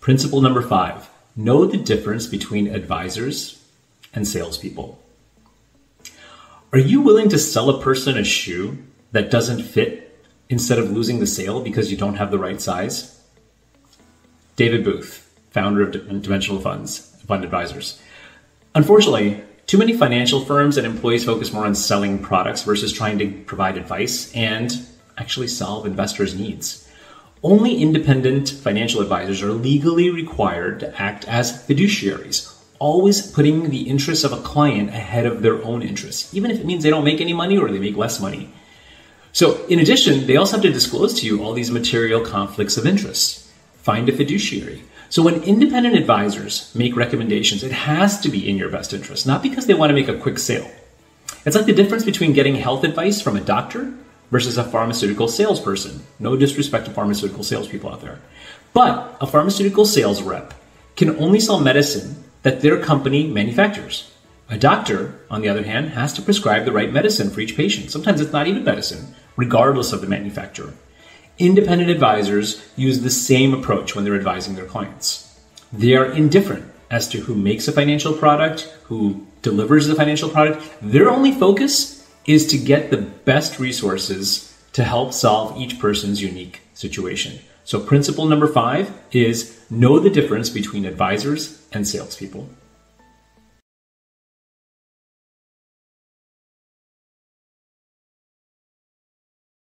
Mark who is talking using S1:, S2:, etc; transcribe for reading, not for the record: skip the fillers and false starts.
S1: Principle number 5, know the difference between advisors and salespeople. Are you willing to sell a person a shoe that doesn't fit instead of losing the sale because you don't have the right size? David Booth, founder of Dimensional Fund Advisors. Unfortunately, too many financial firms and employees focus more on selling products versus trying to provide advice and actually solve investors' needs. Only independent financial advisors are legally required to act as fiduciaries, always putting the interests of a client ahead of their own interests, even if it means they don't make any money or they make less money. So in addition, they also have to disclose to you all these material conflicts of interest. Find a fiduciary. So when independent advisors make recommendations, it has to be in your best interest, not because they want to make a quick sale. It's like the difference between getting health advice from a doctor versus a pharmaceutical salesperson. No disrespect to pharmaceutical salespeople out there. But a pharmaceutical sales rep can only sell medicine that their company manufactures. A doctor, on the other hand, has to prescribe the right medicine for each patient. Sometimes it's not even medicine, regardless of the manufacturer. Independent advisors use the same approach when they're advising their clients. They are indifferent as to who makes a financial product, who delivers the financial product. Their only focus is to get the best resources to help solve each person's unique situation. So principle number 5 is know the difference between advisors and salespeople.